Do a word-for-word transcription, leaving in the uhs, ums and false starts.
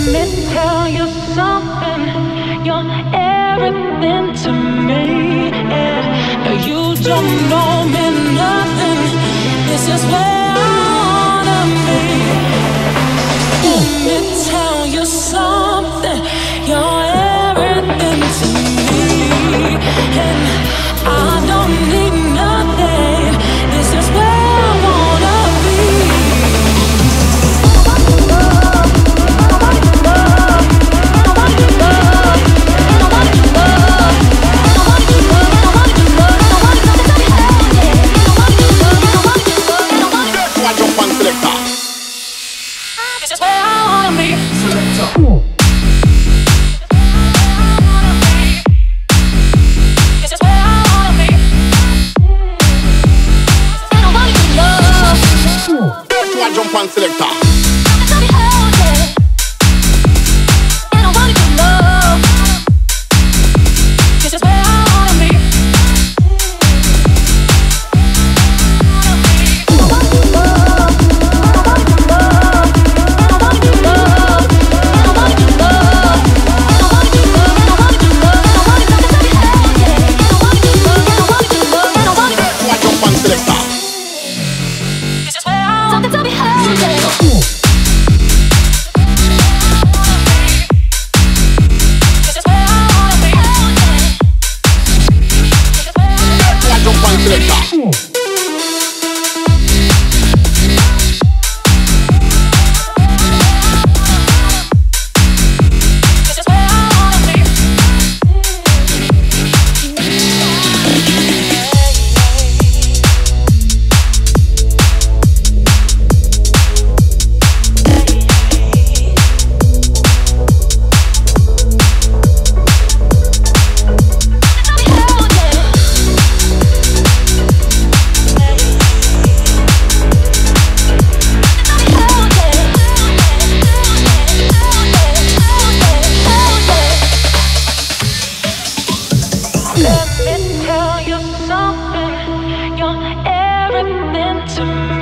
me tell you something. You're everything to me. And you don't know me nothing. This is where I wanna be. Let me tell you something. You're everything to me. And I don't need nothing. This is where I wanna be. This is where I wanna be. This is where I wanna be. I don't want your love. Jump on selector. Let me tell you something. You're everything to me.